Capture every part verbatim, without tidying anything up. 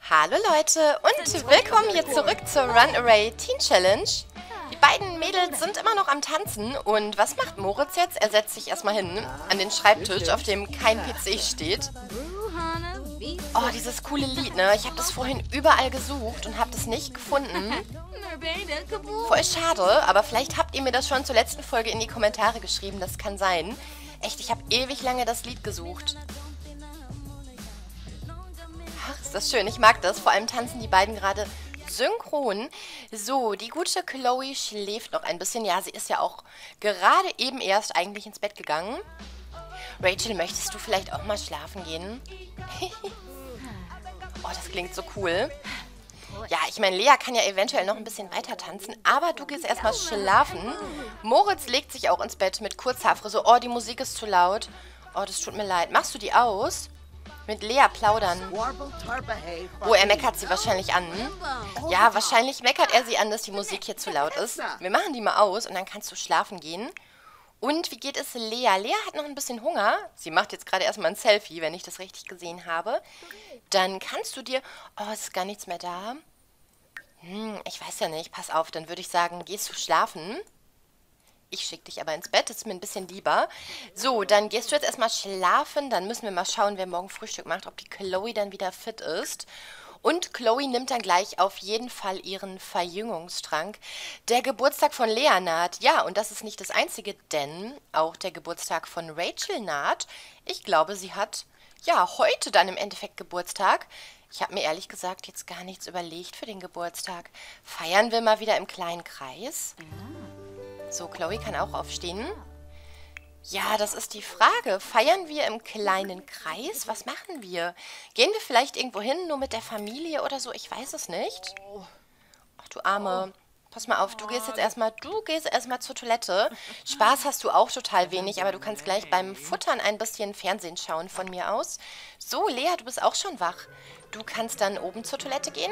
Hallo Leute und willkommen hier zurück zur Runaway Teen Challenge. Die beiden Mädels sind immer noch am Tanzen und was macht Moritz jetzt? Er setzt sich erstmal hin an den Schreibtisch, auf dem kein P C steht. Oh, dieses coole Lied, ne? Ich habe das vorhin überall gesucht und habe das nicht gefunden. Voll schade, aber vielleicht habt ihr mir das schon zur letzten Folge in die Kommentare geschrieben, das kann sein. Echt, ich habe ewig lange das Lied gesucht. Ach, ist das schön, ich mag das. Vor allem tanzen die beiden gerade synchron. So, die gute Chloe schläft noch ein bisschen. Ja, sie ist ja auch gerade eben erst eigentlich ins Bett gegangen. Rachel, möchtest du vielleicht auch mal schlafen gehen? Oh, das klingt so cool. Ja, ich meine, Lea kann ja eventuell noch ein bisschen weiter tanzen, aber du gehst erstmal schlafen. Moritz legt sich auch ins Bett mit Kurzhaarfrisur. Oh, die Musik ist zu laut. Oh, das tut mir leid. Machst du die aus? Mit Lea plaudern. Oh, er meckert sie wahrscheinlich an. Ja, wahrscheinlich meckert er sie an, dass die Musik hier zu laut ist. Wir machen die mal aus und dann kannst du schlafen gehen. Und wie geht es Lea? Lea hat noch ein bisschen Hunger. Sie macht jetzt gerade erstmal ein Selfie, wenn ich das richtig gesehen habe. Dann kannst du dir... Oh, es ist gar nichts mehr da. Hm, ich weiß ja nicht. Pass auf, dann würde ich sagen, gehst du schlafen? Ich schicke dich aber ins Bett, das ist mir ein bisschen lieber. So, dann gehst du jetzt erstmal schlafen. Dann müssen wir mal schauen, wer morgen Frühstück macht, ob die Chloe dann wieder fit ist. Und Chloe nimmt dann gleich auf jeden Fall ihren Verjüngungstrank. Der Geburtstag von Lea naht. Ja, und das ist nicht das Einzige, denn auch der Geburtstag von Rachel naht. Ich glaube, sie hat, ja, heute dann im Endeffekt Geburtstag. Ich habe mir ehrlich gesagt jetzt gar nichts überlegt für den Geburtstag. Feiern wir mal wieder im kleinen Kreis? So, Chloe kann auch aufstehen. Ja, das ist die Frage. Feiern wir im kleinen Kreis? Was machen wir? Gehen wir vielleicht irgendwo hin, nur mit der Familie oder so? Ich weiß es nicht. Ach, du Arme. Pass mal auf, du gehst jetzt erstmal, du gehst erstmal zur Toilette. Spaß hast du auch total wenig, aber du kannst gleich beim Futtern ein bisschen Fernsehen schauen von mir aus. So, Lea, du bist auch schon wach. Du kannst dann oben zur Toilette gehen.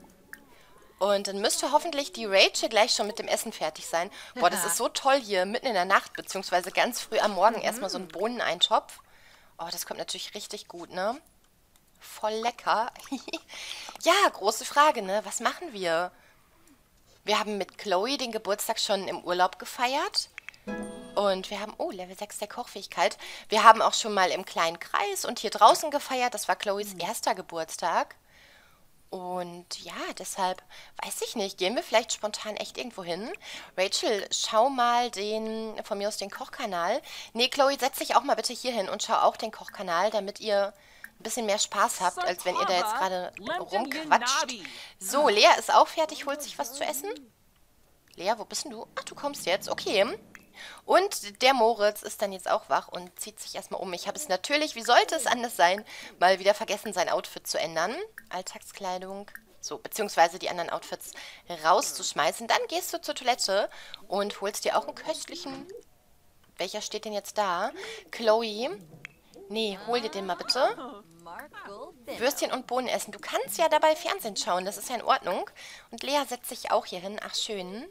Und dann müsste hoffentlich die Rachel gleich schon mit dem Essen fertig sein. Boah, das ist so toll hier, mitten in der Nacht, beziehungsweise ganz früh am Morgen erstmal so ein Bohneneintopf. Oh, das kommt natürlich richtig gut, ne? Voll lecker. Ja, große Frage, ne? Was machen wir? Wir haben mit Chloe den Geburtstag schon im Urlaub gefeiert. Und wir haben, oh, Level sechs der Kochfähigkeit. Wir haben auch schon mal im kleinen Kreis und hier draußen gefeiert. Das war Chloes erster Geburtstag. Und ja, deshalb, weiß ich nicht, gehen wir vielleicht spontan echt irgendwo hin? Rachel, schau mal den, von mir aus den Kochkanal. Nee, Chloe, setz dich auch mal bitte hier hin und schau auch den Kochkanal, damit ihr ein bisschen mehr Spaß habt, als wenn ihr da jetzt gerade rumquatscht. So, Lea ist auch fertig, holt sich was zu essen. Lea, wo bist denn du? Ach, du kommst jetzt, okay. Und der Moritz ist dann jetzt auch wach und zieht sich erstmal um. Ich habe es natürlich, wie sollte es anders sein, mal wieder vergessen, sein Outfit zu ändern. Alltagskleidung, so, beziehungsweise die anderen Outfits rauszuschmeißen. Dann gehst du zur Toilette und holst dir auch einen köstlichen... Welcher steht denn jetzt da? Chloe? Nee, hol dir den mal bitte. Würstchen und Bohnen essen. Du kannst ja dabei Fernsehen schauen, das ist ja in Ordnung. Und Lea setzt sich auch hier hin. Ach, schön.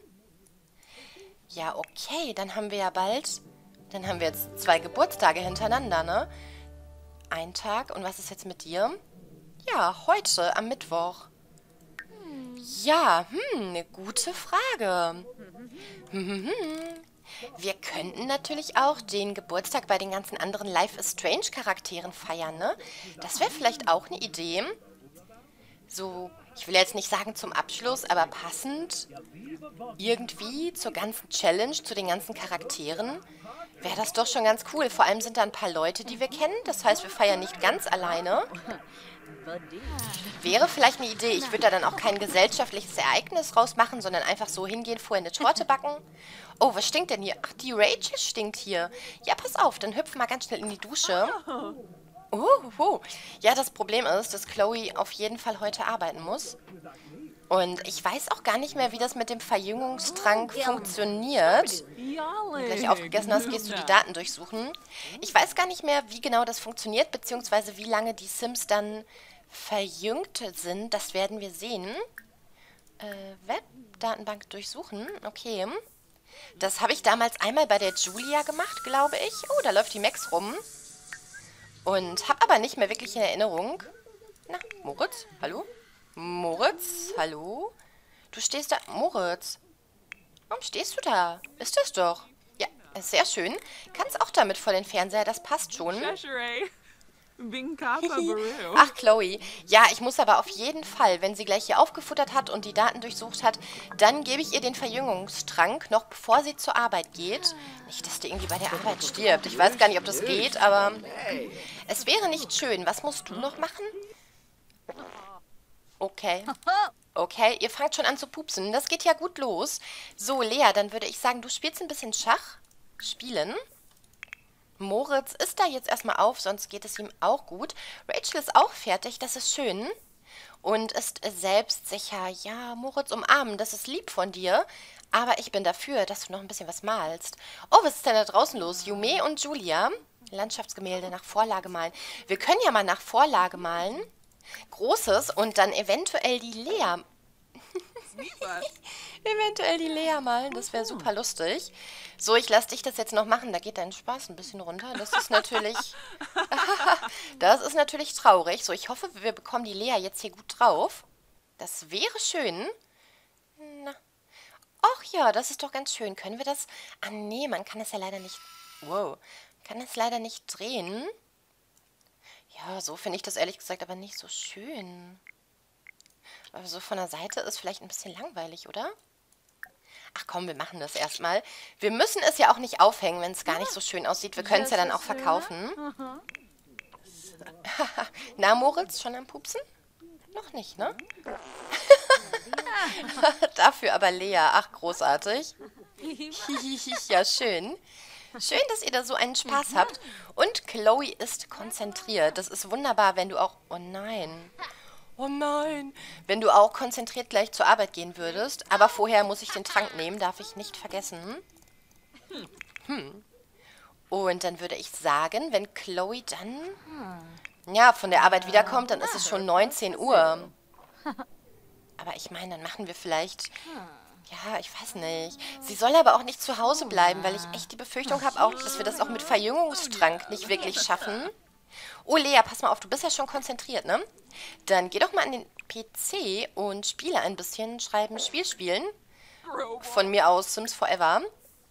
Ja, okay, dann haben wir ja bald, dann haben wir jetzt zwei Geburtstage hintereinander, ne? Ein Tag, und was ist jetzt mit dir? Ja, heute, am Mittwoch. Ja, hm, eine gute Frage. Hm, hm, hm. Wir könnten natürlich auch den Geburtstag bei den ganzen anderen Life is Strange Charakteren feiern, ne? Das wäre vielleicht auch eine Idee. So, ich will jetzt nicht sagen zum Abschluss, aber passend irgendwie zur ganzen Challenge, zu den ganzen Charakteren, wäre das doch schon ganz cool. Vor allem sind da ein paar Leute, die wir kennen. Das heißt, wir feiern nicht ganz alleine. Wäre vielleicht eine Idee. Ich würde da dann auch kein gesellschaftliches Ereignis rausmachen, sondern einfach so hingehen, vorher eine Torte backen. Oh, was stinkt denn hier? Ach, die Rachel stinkt hier. Ja, pass auf, dann hüpf mal ganz schnell in die Dusche. Oh, oh. Ja, das Problem ist, dass Chloe auf jeden Fall heute arbeiten muss. Und ich weiß auch gar nicht mehr, wie das mit dem Verjüngungstrank funktioniert. Wenn du gleich aufgegessen hast, gehst du die Daten durchsuchen. Ich weiß gar nicht mehr, wie genau das funktioniert, beziehungsweise wie lange die Sims dann verjüngt sind. Das werden wir sehen. Äh, Webdatenbank durchsuchen. Okay. Das habe ich damals einmal bei der Julia gemacht, glaube ich. Oh, da läuft die Max rum. Und habe aber nicht mehr wirklich in Erinnerung. Na, Moritz, hallo? Moritz, hallo? Du stehst da... Moritz, warum stehst du da? Ist das doch. Ja, sehr schön. Kannst auch damit vor den Fernseher, das passt schon. Ach, Chloe. Ja, ich muss aber auf jeden Fall, wenn sie gleich hier aufgefuttert hat und die Daten durchsucht hat, dann gebe ich ihr den Verjüngungstrank, noch bevor sie zur Arbeit geht. Nicht, dass die irgendwie bei der Arbeit stirbt. Ich weiß gar nicht, ob das geht, aber es wäre nicht schön. Was musst du noch machen? Okay. Okay, ihr fangt schon an zu pupsen. Das geht ja gut los. So, Lea, dann würde ich sagen, du spielst ein bisschen Schach. Spielen. Moritz ist da jetzt erstmal auf, sonst geht es ihm auch gut. Rachel ist auch fertig, das ist schön. Und ist selbstsicher. Ja, Moritz umarmen, das ist lieb von dir. Aber ich bin dafür, dass du noch ein bisschen was malst. Oh, was ist denn da draußen los? Jume und Julia. Landschaftsgemälde nach Vorlage malen. Wir können ja mal nach Vorlage malen. Großes und dann eventuell die Lea. Eventuell die Lea malen, das wäre super lustig. So, ich lasse dich das jetzt noch machen, da geht dein Spaß ein bisschen runter. Das ist natürlich, das ist natürlich traurig. So, ich hoffe, wir bekommen die Lea jetzt hier gut drauf. Das wäre schön. Na. Ach ja, das ist doch ganz schön. Können wir das? Ah nee, man kann es ja leider nicht, wow, kann es leider nicht drehen. Ja, so finde ich das ehrlich gesagt aber nicht so schön. Aber so von der Seite ist vielleicht ein bisschen langweilig, oder? Ach komm, wir machen das erstmal. Wir müssen es ja auch nicht aufhängen, wenn es gar nicht so schön aussieht. Wir können es ja dann auch verkaufen. Na, Moritz, schon am Pupsen? Noch nicht, ne? Dafür aber Lea. Ach, großartig. Ja, schön. Schön, dass ihr da so einen Spaß habt. Und Chloe ist konzentriert. Das ist wunderbar, wenn du auch... Oh nein. Oh nein. Wenn du auch konzentriert gleich zur Arbeit gehen würdest. Aber vorher muss ich den Trank nehmen, darf ich nicht vergessen. Hm. Und dann würde ich sagen, wenn Chloe dann... Ja, von der Arbeit wiederkommt, dann ist es schon neunzehn Uhr. Aber ich meine, dann machen wir vielleicht... Ja, ich weiß nicht. Sie soll aber auch nicht zu Hause bleiben, weil ich echt die Befürchtung habe, auch, dass wir das auch mit Verjüngungstrank nicht wirklich schaffen. Oh, Lea, pass mal auf, du bist ja schon konzentriert, ne? Dann geh doch mal an den P C und spiele ein bisschen. Schreiben, Spiel spielen. Von mir aus Sims Forever.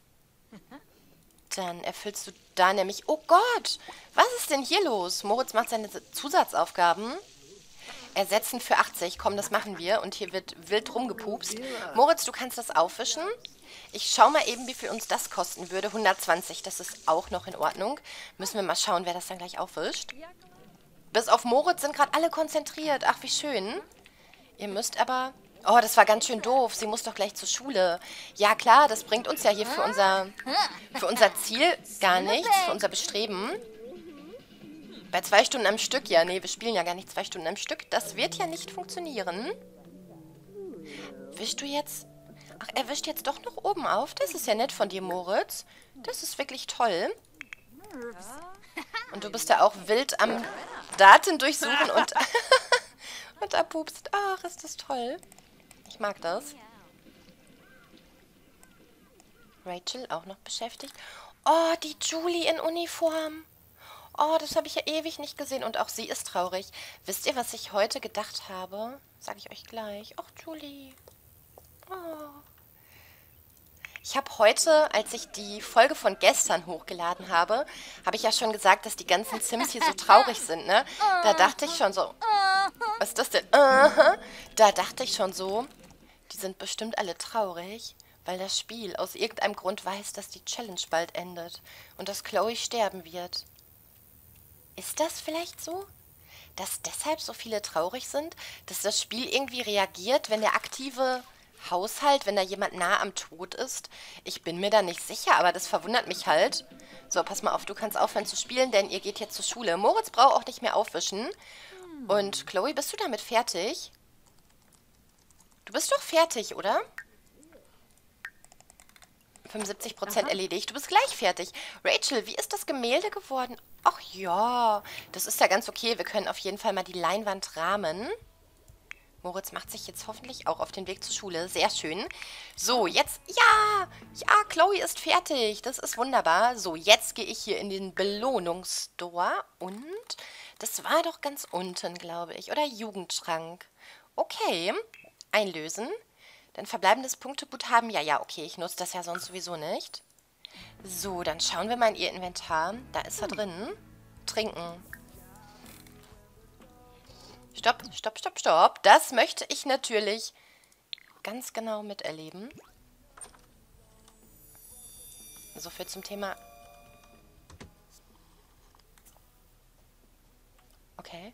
Dann erfüllst du da nämlich... Oh Gott, was ist denn hier los? Moritz macht seine Zusatzaufgaben. Ersetzen für achtzig. Komm, das machen wir. Und hier wird wild rumgepupst. Moritz, du kannst das aufwischen. Ich schau mal eben, wie viel uns das kosten würde. hundertzwanzig, das ist auch noch in Ordnung. Müssen wir mal schauen, wer das dann gleich aufwischt. Bis auf Moritz sind gerade alle konzentriert. Ach, wie schön. Ihr müsst aber... Oh, das war ganz schön doof. Sie muss doch gleich zur Schule. Ja, klar, das bringt uns ja hier für unser, für unser Ziel gar nichts. Für unser Bestreben. Bei zwei Stunden am Stück, ja, nee, wir spielen ja gar nicht zwei Stunden am Stück. Das wird ja nicht funktionieren. Wischst du jetzt... Ach, er wischt jetzt doch noch oben auf. Das ist ja nett von dir, Moritz. Das ist wirklich toll. Und du bist ja auch wild am Daten durchsuchen und, und da pupst. Ach, ist das toll. Ich mag das. Rachel auch noch beschäftigt. Oh, die Julie in Uniform. Oh, das habe ich ja ewig nicht gesehen und auch sie ist traurig. Wisst ihr, was ich heute gedacht habe? Sage ich euch gleich. Ach, Julie. Oh. Ich habe heute, als ich die Folge von gestern hochgeladen habe, habe ich ja schon gesagt, dass die ganzen Sims hier so traurig sind, ne? Da dachte ich schon so, was ist das denn? Uh-huh. Da dachte ich schon so, die sind bestimmt alle traurig, weil das Spiel aus irgendeinem Grund weiß, dass die Challenge bald endet und dass Chloe sterben wird. Ist das vielleicht so? Dass deshalb so viele traurig sind? Dass das Spiel irgendwie reagiert, wenn der aktive Haushalt, wenn da jemand nah am Tod ist? Ich bin mir da nicht sicher, aber das verwundert mich halt. So, pass mal auf, du kannst aufhören zu spielen, denn ihr geht jetzt zur Schule. Moritz braucht auch nicht mehr aufwischen. Und Chloe, bist du damit fertig? Du bist doch fertig, oder? fünfundsiebzig Prozent erledigt. Du bist gleich fertig. Rachel, wie ist das Gemälde geworden? Ach ja, das ist ja ganz okay. Wir können auf jeden Fall mal die Leinwand rahmen. Moritz macht sich jetzt hoffentlich auch auf den Weg zur Schule. Sehr schön. So, jetzt... Ja! Ja, Chloe ist fertig. Das ist wunderbar. So, jetzt gehe ich hier in den Belohnungsstore. Und das war doch ganz unten, glaube ich. Oder Jugendschrank. Okay. Einlösen. Dann verbleibendes Punkteguthaben. Ja, ja, okay. Ich nutze das ja sonst sowieso nicht. So, dann schauen wir mal in ihr Inventar. Da ist er drin. Trinken. Stopp, stopp, stopp, stopp. Das möchte ich natürlich ganz genau miterleben. So viel zum Thema. Okay.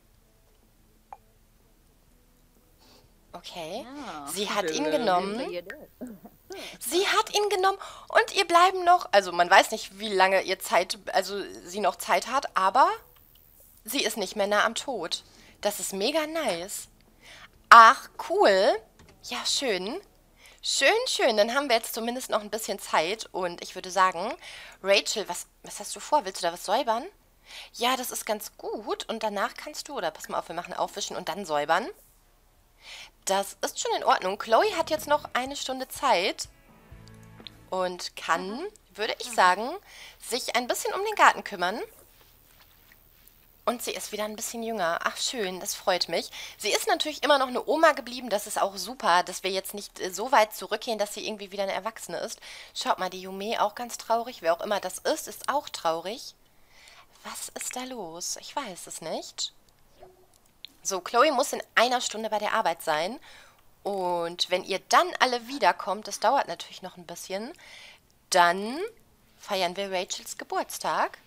Okay. Sie hat ihn genommen. Sie hat ihn genommen und ihr bleiben noch, also man weiß nicht, wie lange ihr Zeit, also sie noch Zeit hat, aber sie ist nicht mehr nah am Tod. Das ist mega nice. Ach, cool. Ja, schön. Schön, schön. Dann haben wir jetzt zumindest noch ein bisschen Zeit. Und ich würde sagen, Rachel, was, was hast du vor? Willst du da was säubern? Ja, das ist ganz gut. Und danach kannst du, oder pass mal auf, wir machen aufwischen und dann säubern. Das ist schon in Ordnung. Chloe hat jetzt noch eine Stunde Zeit und kann, würde ich sagen, sich ein bisschen um den Garten kümmern. Und sie ist wieder ein bisschen jünger. Ach, schön, das freut mich. Sie ist natürlich immer noch eine Oma geblieben. Das ist auch super, dass wir jetzt nicht äh, so weit zurückgehen, dass sie irgendwie wieder eine Erwachsene ist. Schaut mal, die Yume auch ganz traurig. Wer auch immer das ist, ist auch traurig. Was ist da los? Ich weiß es nicht. So, Chloe muss in einer Stunde bei der Arbeit sein. Und wenn ihr dann alle wiederkommt, das dauert natürlich noch ein bisschen, dann feiern wir Rachels Geburtstag.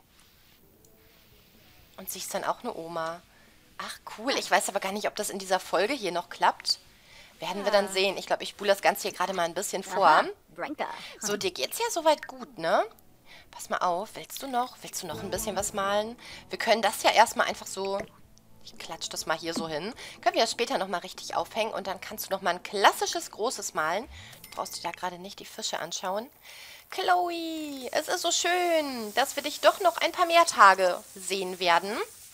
Und sie ist dann auch eine Oma. Ach, cool. Ich weiß aber gar nicht, ob das in dieser Folge hier noch klappt. Werden wir dann sehen. Ich glaube, ich spule das Ganze hier gerade mal ein bisschen vor. So, dir geht's ja soweit gut, ne? Pass mal auf. Willst du noch? Willst du noch ein bisschen was malen? Wir können das ja erstmal einfach so... Ich klatsche das mal hier so hin. Können wir das später nochmal richtig aufhängen. Und dann kannst du nochmal ein klassisches, großes malen. Du brauchst dir da gerade nicht die Fische anschauen. Chloe, es ist so schön, dass wir dich doch noch ein paar mehr Tage sehen werden.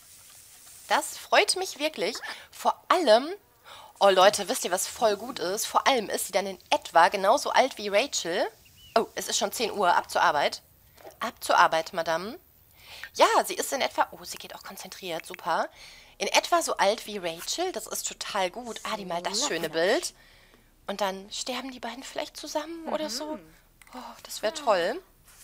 Das freut mich wirklich. Vor allem, oh Leute, wisst ihr, was voll gut ist? Vor allem ist sie dann in etwa genauso alt wie Rachel. Oh, es ist schon zehn Uhr, ab zur Arbeit. Ab zur Arbeit, Madame. Ja, sie ist in etwa, oh, sie geht auch konzentriert, super. In etwa so alt wie Rachel, das ist total gut. Ah, die mal das schöne Bild. Und dann sterben die beiden vielleicht zusammen oder so. Oh, das wäre toll.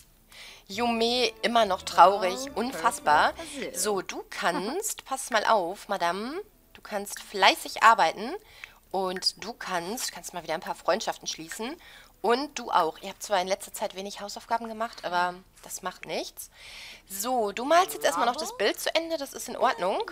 Yume immer noch traurig, unfassbar. So, du kannst, pass mal auf, Madame, du kannst fleißig arbeiten und du kannst, kannst mal wieder ein paar Freundschaften schließen und du auch. Ihr habt zwar in letzter Zeit wenig Hausaufgaben gemacht, aber das macht nichts. So, du malst jetzt erstmal noch das Bild zu Ende, das ist in Ordnung.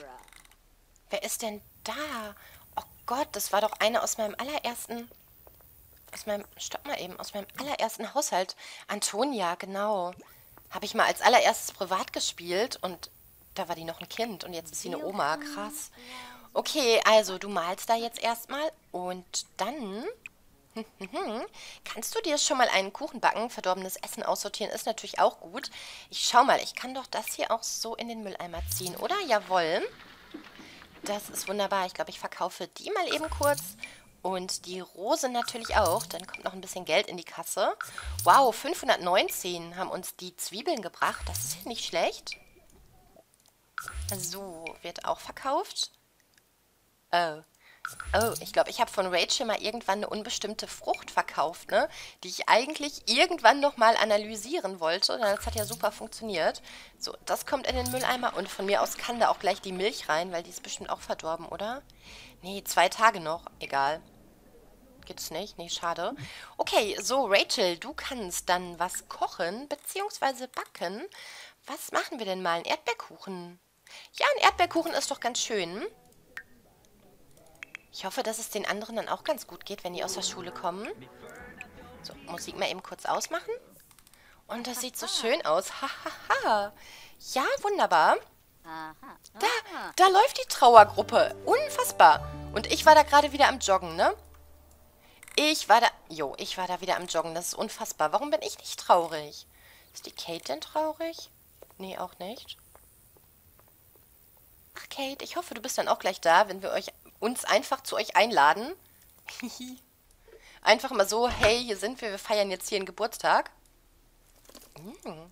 Wer ist denn da? Oh Gott, das war doch eine aus meinem allerersten... Aus meinem, stopp mal eben, aus meinem allerersten Haushalt. Antonia, genau. Habe ich mal als allererstes privat gespielt und da war die noch ein Kind und jetzt ist sie eine Oma. Krass. Okay, also du malst da jetzt erstmal und dann kannst du dir schon mal einen Kuchen backen. Verdorbenes Essen aussortieren ist natürlich auch gut. Ich schau mal, ich kann doch das hier auch so in den Mülleimer ziehen, oder? Jawohl. Das ist wunderbar. Ich glaube, ich verkaufe die mal eben kurz. Und die Rose natürlich auch. Dann kommt noch ein bisschen Geld in die Kasse. Wow, fünfhundertneunzehn haben uns die Zwiebeln gebracht. Das ist ja nicht schlecht. So, wird auch verkauft. Oh. Oh, ich glaube, ich habe von Rachel mal irgendwann eine unbestimmte Frucht verkauft, ne? Die ich eigentlich irgendwann nochmal analysieren wollte. Das hat ja super funktioniert. So, das kommt in den Mülleimer. Und von mir aus kann da auch gleich die Milch rein, weil die ist bestimmt auch verdorben, oder? Nee, zwei Tage noch. Egal. Gibt's nicht? Nee, schade. Okay, so, Rachel, du kannst dann was kochen, beziehungsweise backen. Was machen wir denn mal? Ein Erdbeerkuchen. Ja, ein Erdbeerkuchen ist doch ganz schön. Ich hoffe, dass es den anderen dann auch ganz gut geht, wenn die aus der Schule kommen. So, Musik mal eben kurz ausmachen. Und das sieht so schön aus. Hahaha. Ja, wunderbar. Da, da läuft die Trauergruppe. Unfassbar. Und ich war da gerade wieder am Joggen, ne? Ich war da... Jo, ich war da wieder am Joggen. Das ist unfassbar. Warum bin ich nicht traurig? Ist die Kate denn traurig? Nee, auch nicht. Ach, Kate, ich hoffe, du bist dann auch gleich da, wenn wir euch uns einfach zu euch einladen. Einfach mal so, hey, hier sind wir, wir feiern jetzt hier einen Geburtstag. Mm.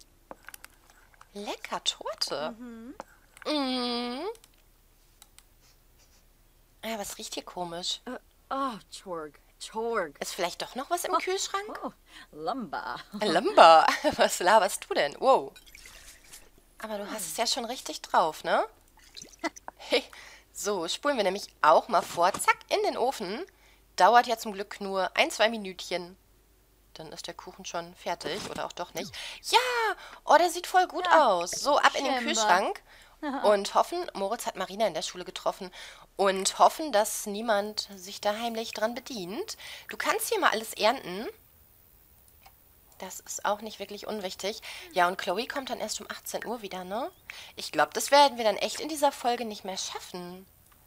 Lecker Torte. Mhm. Mm. Ja, was riecht hier komisch? Uh, oh, Chorg. Chorg. Ist vielleicht doch noch was im Kühlschrank? Oh, Lumba. Lumber, was laberst du denn? Wow. Aber du hast es ja schon richtig drauf, ne? Hey, so, spulen wir nämlich auch mal vor. Zack, in den Ofen. Dauert ja zum Glück nur ein, zwei Minütchen. Dann ist der Kuchen schon fertig. Oder auch doch nicht. Ja! Oh, der sieht voll gut aus. So, ab in den Kühlschrank. Und hoffen, Moritz hat Marina in der Schule getroffen. Und hoffen, dass niemand sich da heimlich dran bedient. Du kannst hier mal alles ernten. Das ist auch nicht wirklich unwichtig. Ja, und Chloe kommt dann erst um achtzehn Uhr wieder, ne? Ich glaube, das werden wir dann echt in dieser Folge nicht mehr schaffen.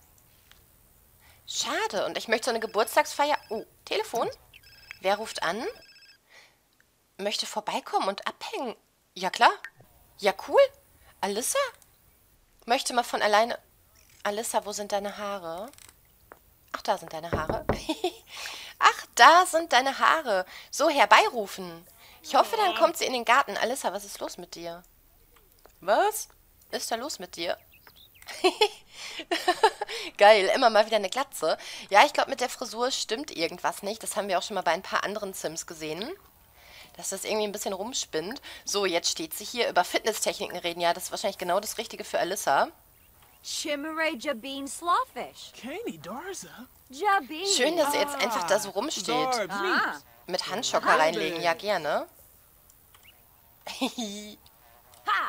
Schade. Und ich möchte so eine Geburtstagsfeier... Oh, Telefon? Wer ruft an? Möchte vorbeikommen und abhängen. Ja, klar. Ja, cool. Alyssa? Möchte mal von alleine... Alyssa, wo sind deine Haare? Ach, da sind deine Haare. Ach, da sind deine Haare. So, herbeirufen. Ich hoffe, dann kommt sie in den Garten. Alyssa, was ist los mit dir? Was ist da los mit dir? Geil, immer mal wieder eine Glatze. Ja, ich glaube, mit der Frisur stimmt irgendwas nicht. Das haben wir auch schon mal bei ein paar anderen Sims gesehen. Dass das irgendwie ein bisschen rumspinnt. So, jetzt steht sie hier über Fitnesstechniken reden. Ja, das ist wahrscheinlich genau das Richtige für Alyssa. Chimere Jabin Slawfish. Kenny Darza. Jabin. Schön, dass sie jetzt einfach da so rumsteht. Darb, Ah. Mit Handschocker reinlegen, ja gerne. Ha.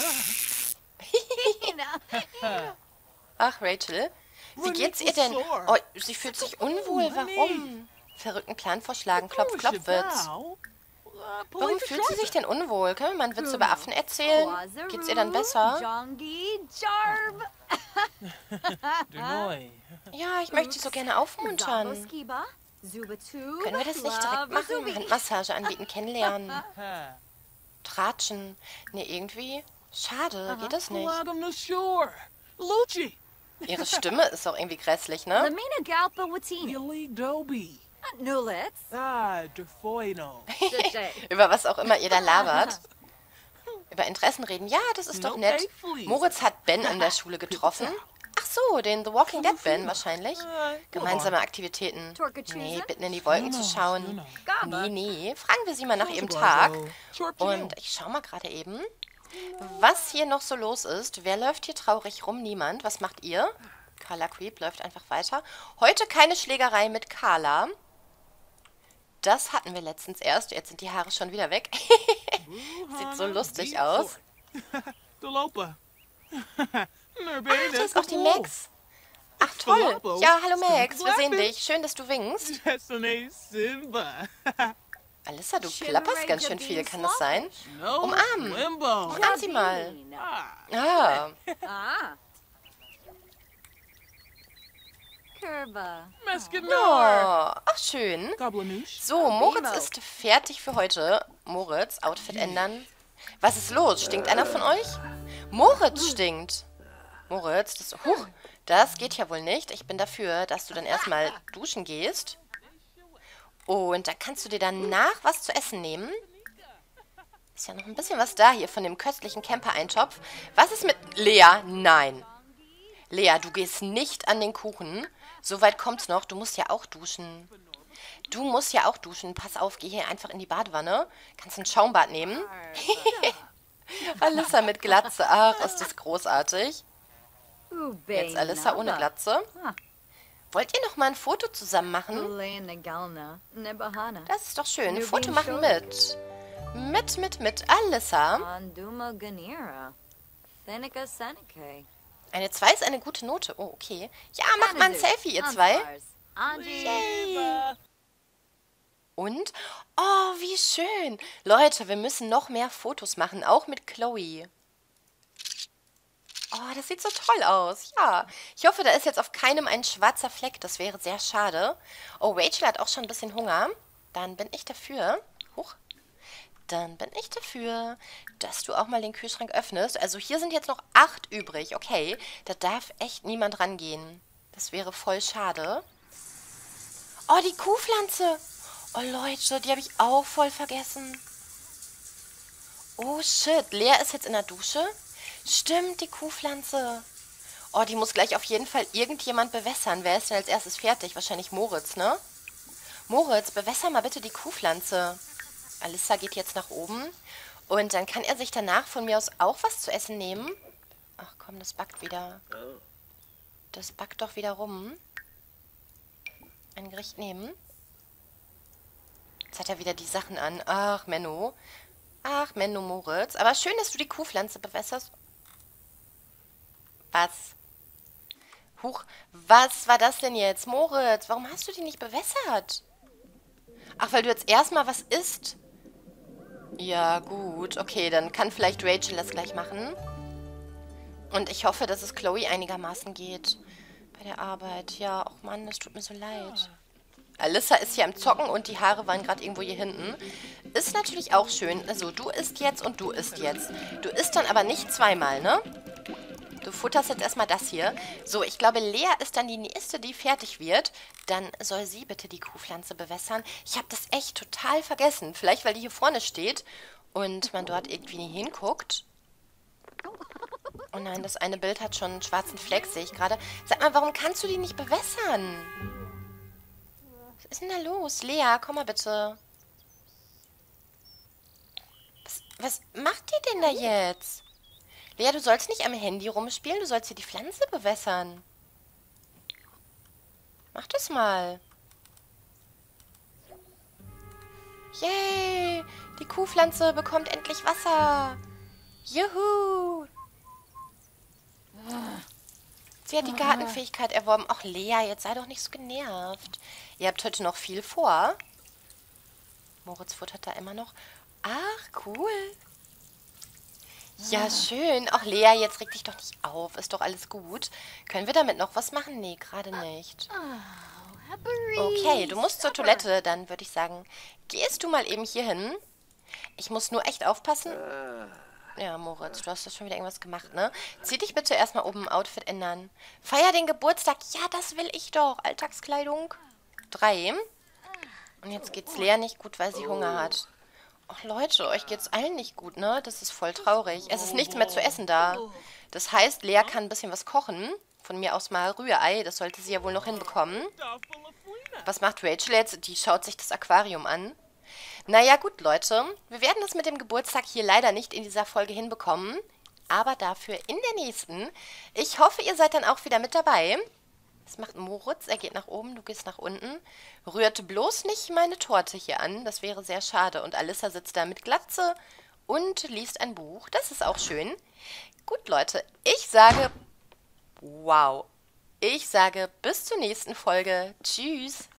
Ach, Rachel. Wie geht's ihr denn? Oh, sie fühlt sich unwohl. Warum? Verrückten Plan vorschlagen. Klopf, klopf wird's. Warum fühlt sie sich denn unwohl? Können wir mal einen Witz über Affen erzählen? Geht's ihr dann besser? Jongi Jarb. Ja, ich möchte sie so gerne aufmuntern. Zaboskiba. Zubatu. Können wir das nicht direkt machen? Handmassage anbieten, kennenlernen. Tratschen. Nee, irgendwie. Schade, geht das nicht. Lucci. Ihre Stimme ist auch irgendwie grässlich, ne? Lamina Galpa Watin. Yali Dobi. Nulitz. Ah, Defoino. Über was auch immer ihr da labert. Über Interessen reden. Ja, das ist doch nett. Moritz hat Ben in der Schule getroffen. Ach so, den The Walking Dead Ben wahrscheinlich. Gemeinsame Aktivitäten. Nee, bitten in die Wolken zu schauen. Nee, nee. Fragen wir sie mal nach ihrem Tag. Und ich schau mal gerade eben, was hier noch so los ist. Wer läuft hier traurig rum? Niemand. Was macht ihr? Carla Creep läuft einfach weiter. Heute keine Schlägerei mit Carla. Das hatten wir letztens erst. Jetzt sind die Haare schon wieder weg. Sieht so lustig aus. Ach, da ist auch die Max. Ach, toll. Ja, hallo Max. Wir sehen dich. Schön, dass du winkst. Alyssa, du plapperst ganz schön viel. Kann das sein? Umarmen. Umarmen sie mal. Ah. Ah. Curva. Oh, ach, schön. So, Moritz ist fertig für heute. Moritz, Outfit ändern. Was ist los? Stinkt einer von euch? Moritz stinkt. Moritz, das, huch, das geht ja wohl nicht. Ich bin dafür, dass du dann erstmal duschen gehst. Und dann kannst du dir danach was zu essen nehmen. Ist ja noch ein bisschen was da hier von dem köstlichen Camper-Eintopf. Was ist mit Lea? Nein. Lea, du gehst nicht an den Kuchen. So weit kommt's noch. Du musst ja auch duschen. Du musst ja auch duschen. Pass auf, geh hier einfach in die Badewanne. Kannst ein Schaumbad nehmen. Alyssa mit Glatze. Ach, ist das großartig. Jetzt Alyssa ohne Glatze. Wollt ihr noch mal ein Foto zusammen machen? Das ist doch schön. Ein Foto machen mit. Mit, mit, mit Alyssa. Eine zwei ist eine gute Note. Oh, okay. Ja, macht mal ein Selfie, ihr zwei. Yay. Und? Oh, wie schön. Leute, wir müssen noch mehr Fotos machen, auch mit Chloe. Oh, das sieht so toll aus. Ja, ich hoffe, da ist jetzt auf keinem ein schwarzer Fleck. Das wäre sehr schade. Oh, Rachel hat auch schon ein bisschen Hunger. Dann bin ich dafür. Huch. Dann bin ich dafür, dass du auch mal den Kühlschrank öffnest. Also hier sind jetzt noch acht übrig. Okay, da darf echt niemand rangehen. Das wäre voll schade. Oh, die Kuhpflanze. Oh, Leute, die habe ich auch voll vergessen. Oh, shit. Lea ist jetzt in der Dusche. Stimmt, die Kuhpflanze. Oh, die muss gleich auf jeden Fall irgendjemand bewässern. Wer ist denn als erstes fertig? Wahrscheinlich Moritz, ne? Moritz, bewässer mal bitte die Kuhpflanze. Alyssa geht jetzt nach oben. Und dann kann er sich danach von mir aus auch was zu essen nehmen. Ach komm, das backt wieder. Das backt doch wieder rum. Ein Gericht nehmen. Jetzt hat er wieder die Sachen an. Ach, Menno. Ach, Menno, Moritz. Aber schön, dass du die Kuhpflanze bewässerst. Was? Huch, was war das denn jetzt? Moritz, warum hast du die nicht bewässert? Ach, weil du jetzt erstmal was isst. Ja, gut. Okay, dann kann vielleicht Rachel das gleich machen. Und ich hoffe, dass es Chloe einigermaßen geht. Bei der Arbeit. Ja, ach Mann, das tut mir so leid. Alyssa ist hier am Zocken und die Haare waren gerade irgendwo hier hinten. Ist natürlich auch schön. Also, du isst jetzt und du isst jetzt. Du isst dann aber nicht zweimal, ne? Du futterst jetzt erstmal das hier. So, ich glaube, Lea ist dann die nächste, die fertig wird. Dann soll sie bitte die Kuhpflanze bewässern. Ich habe das echt total vergessen. Vielleicht, weil die hier vorne steht und man dort irgendwie nie hinguckt. Oh nein, das eine Bild hat schon einen schwarzen Fleck, sehe ich gerade. Sag mal, warum kannst du die nicht bewässern? Was ist denn da los? Lea, komm mal bitte. Was, was macht die denn da jetzt? Lea, du sollst nicht am Handy rumspielen, du sollst hier die Pflanze bewässern. Mach das mal. Yay, die Kuhpflanze bekommt endlich Wasser. Juhu. Sie hat die Gartenfähigkeit erworben. Ach, Lea, jetzt sei doch nicht so genervt. Ihr habt heute noch viel vor. Moritz futtert da immer noch. Ach, cool. Ja, schön. Ach, Lea, jetzt reg dich doch nicht auf. Ist doch alles gut. Können wir damit noch was machen? Nee, gerade nicht. Okay, du musst zur Toilette. Dann würde ich sagen, gehst du mal eben hier hin. Ich muss nur echt aufpassen. Ja, Moritz, du hast doch schon wieder irgendwas gemacht, ne? Zieh dich bitte erstmal oben im Outfit ändern. Feier den Geburtstag. Ja, das will ich doch. Alltagskleidung. Drei. Und jetzt geht's Lea nicht gut, weil sie Hunger hat. Ach Leute, euch geht's allen nicht gut, ne? Das ist voll traurig. Es ist nichts mehr zu essen da. Das heißt, Lea kann ein bisschen was kochen. Von mir aus mal Rührei. Das sollte sie ja wohl noch hinbekommen. Was macht Rachel jetzt? Die schaut sich das Aquarium an. Naja, gut, Leute. Wir werden das mit dem Geburtstag hier leider nicht in dieser Folge hinbekommen. Aber dafür in der nächsten. Ich hoffe, ihr seid dann auch wieder mit dabei. Das macht Moritz. Er geht nach oben, du gehst nach unten. Rührt bloß nicht meine Torte hier an. Das wäre sehr schade. Und Alyssa sitzt da mit Glatze und liest ein Buch. Das ist auch schön. Gut, Leute. Ich sage, wow. Ich sage bis zur nächsten Folge. Tschüss.